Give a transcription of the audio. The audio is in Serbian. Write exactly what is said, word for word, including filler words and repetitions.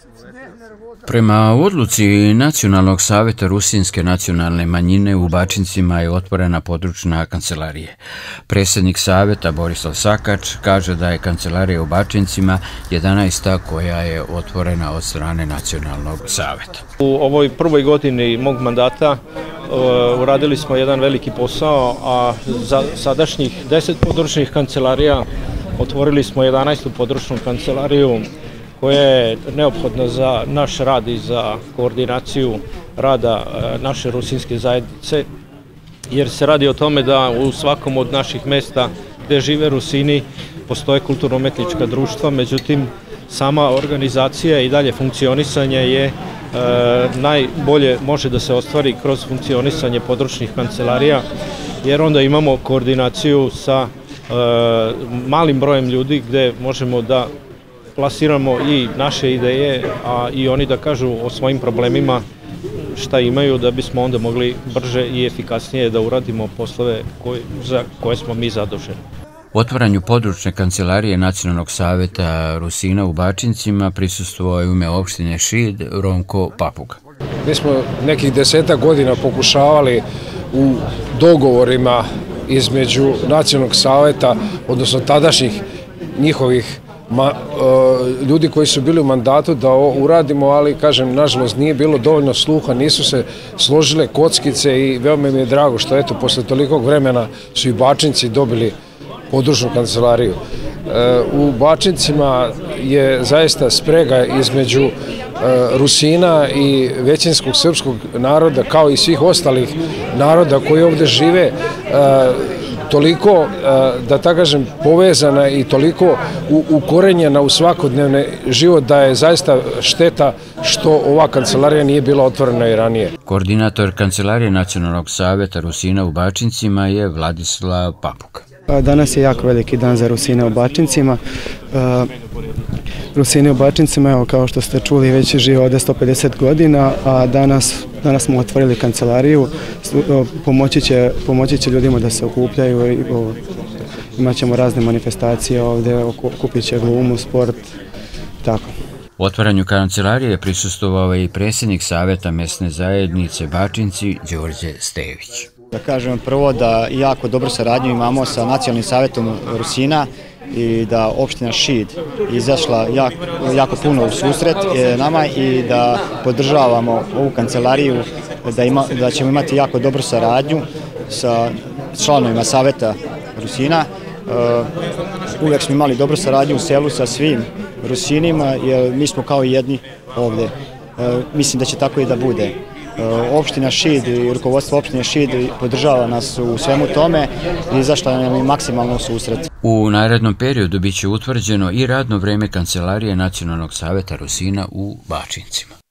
Prema odluci Nacionalnog saveta Rusinske nacionalne manjine u Bačincima je otvorena područna kancelarija. Predsjednik saveta Borislav Sakač kaže da je kancelarija u Bačincima jedanaesta koja je otvorena od strane Nacionalnog saveta. U ovoj prvoj godini mog mandata uh, uradili smo jedan veliki posao, a za sadašnjih deset područnih kancelarija otvorili smo jedanaestu područnu kancelariju koja je neophodna za naš rad i za koordinaciju rada naše rusinske zajednice, jer se radi o tome da u svakom od naših mesta gde žive Rusini postoje kulturno-umetnička društva, međutim sama organizacija i dalje funkcionisanje je e, najbolje može da se ostvari kroz funkcionisanje područnih kancelarija, jer onda imamo koordinaciju sa e, malim brojem ljudi gde možemo da plasiramo i naše ideje, a i oni da kažu o svojim problemima šta imaju, da bismo onda mogli brže i efikasnije da uradimo poslove koje, za koje smo mi zaduženi. Otvaranju područne kancelarije Nacionalnog saveta Rusina u Bačincima prisustvovao je u ime opštine Šid Ronko Papuga. Mi smo nekih desetak godina pokušavali u dogovorima između Nacionalnog saveta, odnosno tadašnjih njihovih Ma, e, ljudi koji su bili u mandatu da ovo uradimo, ali kažem, nažalost nije bilo dovoljno sluha, nisu se složile kockice i veoma mi je drago što eto, posle tolikog vremena su i Bačinci dobili područnu kancelariju. E, u Bačincima je zaista sprega između e, Rusina i većinskog srpskog naroda, kao i svih ostalih naroda koji ovde žive, e, toliko, da tako kažem, povezana i toliko ukorenjena u svakodnevni život da je zaista šteta što ova kancelarija nije bila otvorena i ranije. Koordinator kancelarije Nacionalnog saveta Rusina u Bačincima je Vladislav Papuga. Danas je jako veliki dan za Rusine u Bačincima. Rusini u Bačincima, evo, kao što ste čuli, već žive ovde sto pedeset godina, a danas, danas smo otvorili kancelariju. Pomoći će, pomoći će ljudima da se okupljaju i o, imat ćemo razne manifestacije ovde, okupit će glumu, sport, tako. U otvaranju kancelarije prisustvovao je i predsjednik saveta mesne zajednice Bačinci Đorđe Stević. Da kažem prvo da jako dobru saradnju imamo sa Nacionalnim savetom Rusina i da opština Šid izašla jako, jako puno u susret nama i da podržavamo ovu kancelariju, da, ima, da ćemo imati jako dobru saradnju sa članovima saveta Rusina. Uh, uvek smo imali dobru saradnju u selu sa svim Rusinima, jer mi smo kao jedni ovde. Uh, mislim da će tako i da bude. Opština Šid i rukovodstvo opštine Šid podržava nas u svemu tome i izašla nam je maksimalno u susret. U narednom periodu biće utvrđeno i radno vreme kancelarije Nacionalnog saveta Rusina u Bačincima.